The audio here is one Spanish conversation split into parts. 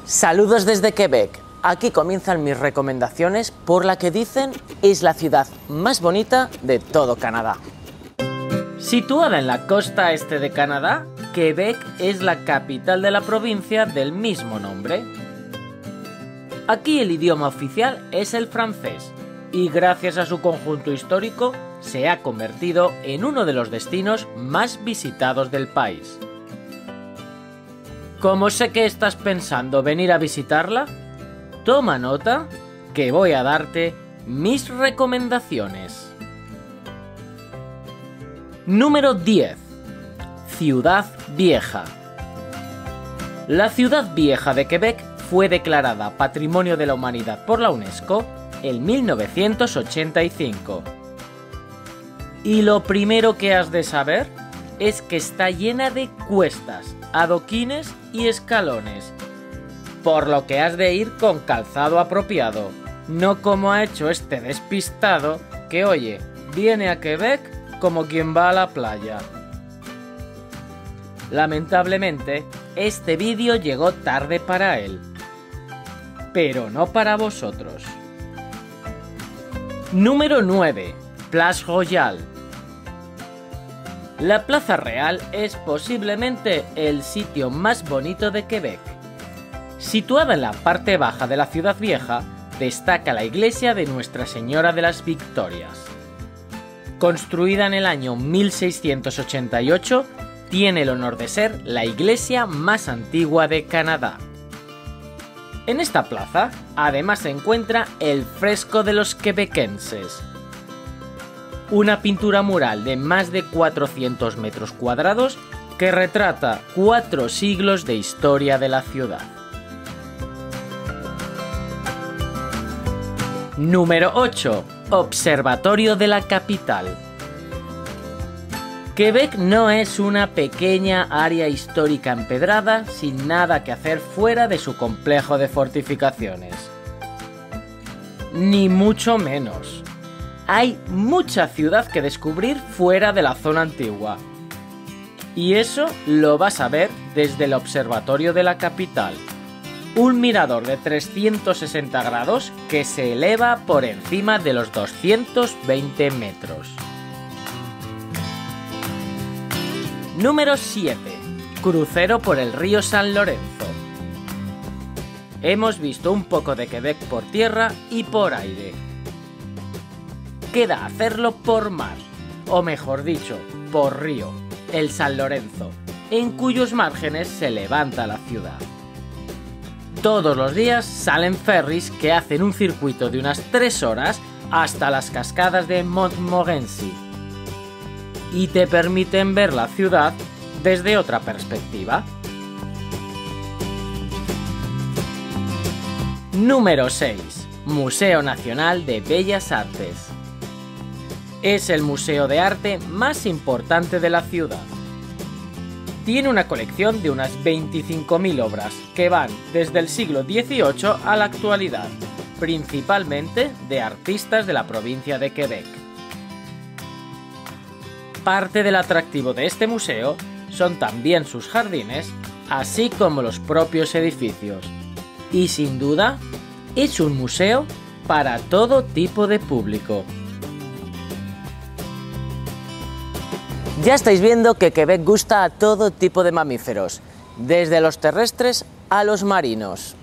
Saludos desde Quebec. Aquí comienzan mis recomendaciones por la que dicen es la ciudad más bonita de todo Canadá. Situada en la costa este de Canadá, Quebec es la capital de la provincia del mismo nombre. Aquí el idioma oficial es el francés y gracias a su conjunto histórico se ha convertido en uno de los destinos más visitados del país. Como sé que estás pensando venir a visitarla, toma nota que voy a darte mis recomendaciones. Número 10. Ciudad Vieja. La Ciudad Vieja de Quebec fue declarada Patrimonio de la Humanidad por la UNESCO en 1985. Y lo primero que has de saber es que está llena de cuestas, adoquines y escalones, por lo que has de ir con calzado apropiado, no como ha hecho este despistado que, oye, viene a Quebec como quien va a la playa. Lamentablemente, este vídeo llegó tarde para él, pero no para vosotros. Número 9. Place Royale. La Plaza Real es posiblemente el sitio más bonito de Quebec. Situada en la parte baja de la ciudad vieja, destaca la iglesia de Nuestra Señora de las Victorias. Construida en el año 1688, tiene el honor de ser la iglesia más antigua de Canadá. En esta plaza, además se encuentra el Fresco de los Quebequenses, una pintura mural de más de 400 metros cuadrados que retrata 4 siglos de historia de la ciudad. Número 8. Observatorio de la capital. Quebec no es una pequeña área histórica empedrada sin nada que hacer fuera de su complejo de fortificaciones. Ni mucho menos. Hay mucha ciudad que descubrir fuera de la zona antigua. Y eso lo vas a ver desde el Observatorio de la capital. Un mirador de 360 grados que se eleva por encima de los 220 metros. Número 7. Crucero por el río San Lorenzo. Hemos visto un poco de Quebec por tierra y por aire. Queda hacerlo por mar, o mejor dicho, por río, el San Lorenzo, en cuyos márgenes se levanta la ciudad. Todos los días salen ferries que hacen un circuito de unas 3 horas hasta las cascadas de Montmorency y te permiten ver la ciudad desde otra perspectiva. Número 6. Museo Nacional de Bellas Artes. Es el museo de arte más importante de la ciudad. Tiene una colección de unas 25.000 obras que van desde el siglo XVIII a la actualidad, principalmente de artistas de la provincia de Quebec. Parte del atractivo de este museo son también sus jardines, así como los propios edificios. Y sin duda, es un museo para todo tipo de público. Ya estáis viendo que Quebec gusta a todo tipo de mamíferos, desde los terrestres a los marinos.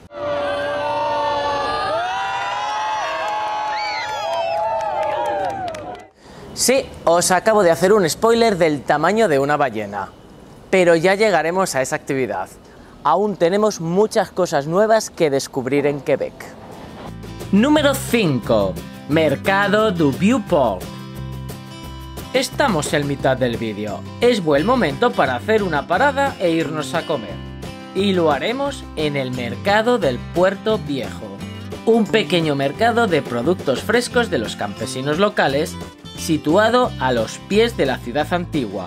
Sí, os acabo de hacer un spoiler del tamaño de una ballena, pero ya llegaremos a esa actividad. Aún tenemos muchas cosas nuevas que descubrir en Quebec. Número 5. Mercado du Vieux-Port. Estamos en mitad del vídeo. Es buen momento para hacer una parada e irnos a comer. Y lo haremos en el Mercado del Puerto Viejo, un pequeño mercado de productos frescos de los campesinos locales, situado a los pies de la ciudad antigua.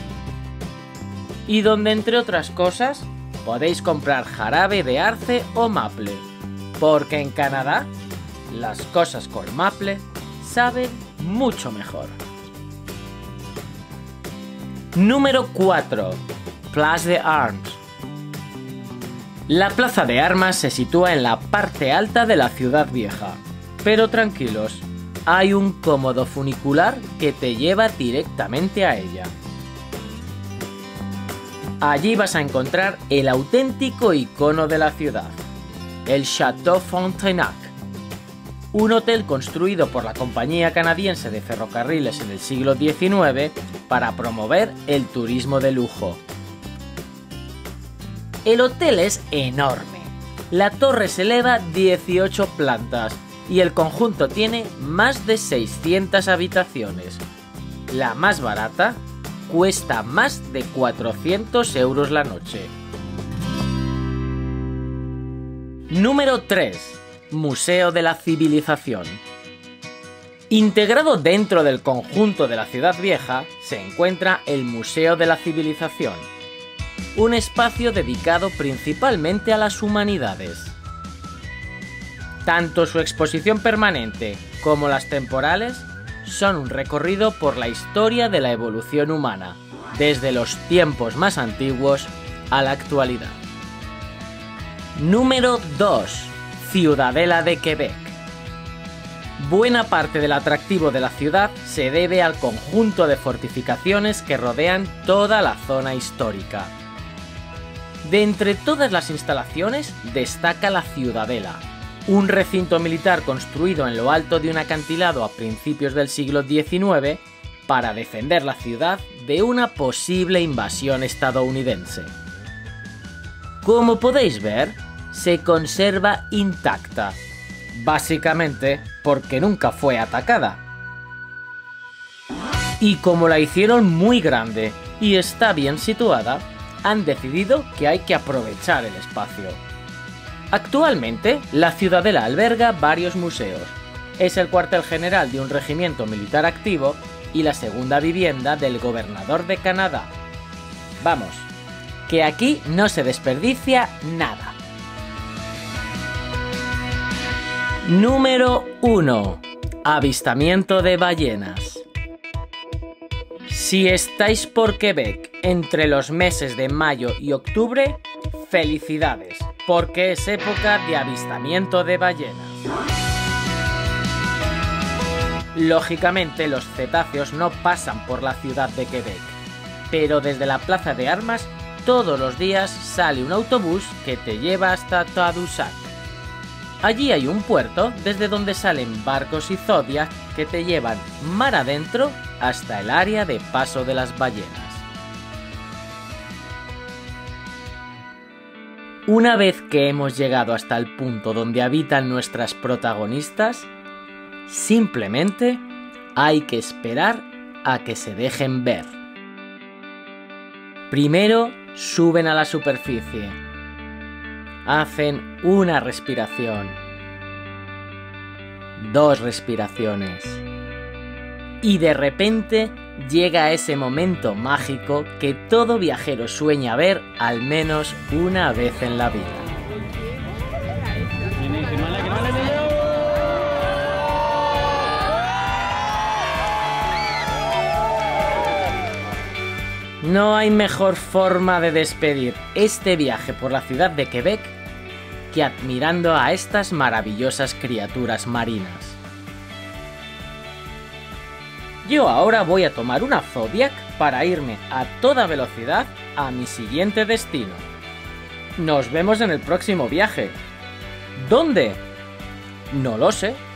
Y donde, entre otras cosas, podéis comprar jarabe de arce o maple, porque en Canadá las cosas con maple saben mucho mejor. Número 4. Place des Armes. La plaza de armas se sitúa en la parte alta de la ciudad vieja. Pero tranquilos, hay un cómodo funicular que te lleva directamente a ella. Allí vas a encontrar el auténtico icono de la ciudad, el Château Frontenac, un hotel construido por la Compañía Canadiense de Ferrocarriles en el siglo XIX para promover el turismo de lujo. El hotel es enorme. La torre se eleva 18 plantas y el conjunto tiene más de 600 habitaciones. La más barata cuesta más de 400 euros la noche. Número 3. Museo de la Civilización. Integrado dentro del conjunto de la Ciudad Vieja se encuentra el Museo de la Civilización, un espacio dedicado principalmente a las humanidades. Tanto su exposición permanente como las temporales son un recorrido por la historia de la evolución humana, desde los tiempos más antiguos a la actualidad. Número 2. Ciudadela de Quebec. Buena parte del atractivo de la ciudad se debe al conjunto de fortificaciones que rodean toda la zona histórica. De entre todas las instalaciones destaca la Ciudadela, un recinto militar construido en lo alto de un acantilado a principios del siglo XIX para defender la ciudad de una posible invasión estadounidense. Como podéis ver, se conserva intacta, básicamente porque nunca fue atacada. Y como la hicieron muy grande y está bien situada, han decidido que hay que aprovechar el espacio. Actualmente, la Ciudadela alberga varios museos. Es el cuartel general de un regimiento militar activo y la segunda vivienda del gobernador de Canadá. Vamos, que aquí no se desperdicia nada. Número 1. Avistamiento de ballenas. Si estáis por Quebec entre los meses de mayo y octubre, felicidades, porque es época de avistamiento de ballenas. Lógicamente los cetáceos no pasan por la ciudad de Quebec, pero desde la plaza de armas todos los días sale un autobús que te lleva hasta Tadoussac. Allí hay un puerto desde donde salen barcos y Zodiac que te llevan mar adentro hasta el área de paso de las ballenas. Una vez que hemos llegado hasta el punto donde habitan nuestras protagonistas, simplemente hay que esperar a que se dejen ver. Primero suben a la superficie. Hacen una respiración, 2 respiraciones, y de repente llega ese momento mágico que todo viajero sueña ver al menos una vez en la vida. No hay mejor forma de despedir este viaje por la ciudad de Quebec que admirando a estas maravillosas criaturas marinas. Yo ahora voy a tomar una Zodiac para irme a toda velocidad a mi siguiente destino. Nos vemos en el próximo viaje. ¿Dónde? No lo sé.